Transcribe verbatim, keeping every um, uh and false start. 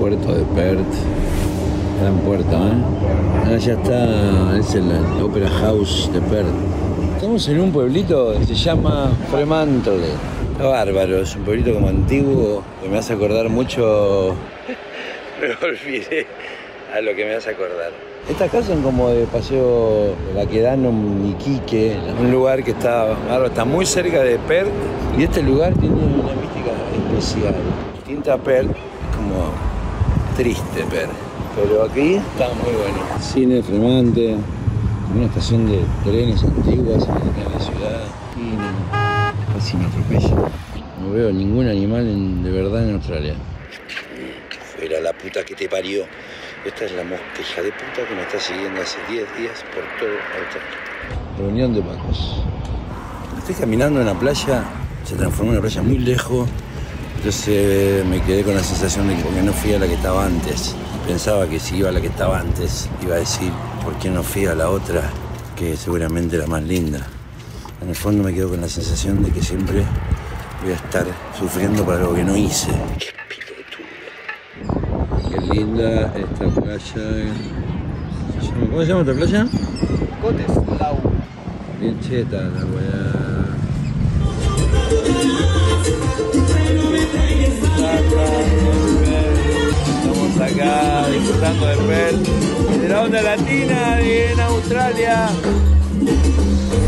puerto de Perth. Gran puerto, ¿eh? Ah, ya está, es el, el Opera House de Perth. Estamos en un pueblito que se llama Fremantle. Está bárbaro, es un pueblito como antiguo que me hace acordar mucho. Me olvidé a lo que me hace acordar. Estas casas son como de paseo de Baquedano, Iquique, un lugar que está, está muy cerca de Perth y este lugar tiene una mística especial. Distinta a Perth, es como triste Perth, pero aquí está muy bueno. Cine Fremante, una estación de trenes antiguas en la ciudad y no, casi me atropella. No veo ningún animal en, de verdad en Australia. Fuera la puta que te parió. Esta es la mosca hija de puta que me está siguiendo hace diez días por todo Australia. Reunión de pacos. Estoy caminando en la playa, se transformó en una playa muy lejos. Entonces me quedé con la sensación de que porque no fui a la que estaba antes. Pensaba que si iba a la que estaba antes, iba a decir por qué no fui a la otra, que seguramente era más linda. En el fondo me quedo con la sensación de que siempre voy a estar sufriendo por algo que no hice. Qué linda esta playa. ¿Cómo se llama esta playa? Cottesloe. Bien cheta la weá. Estamos acá disfrutando de Perth, de la onda latina en Australia.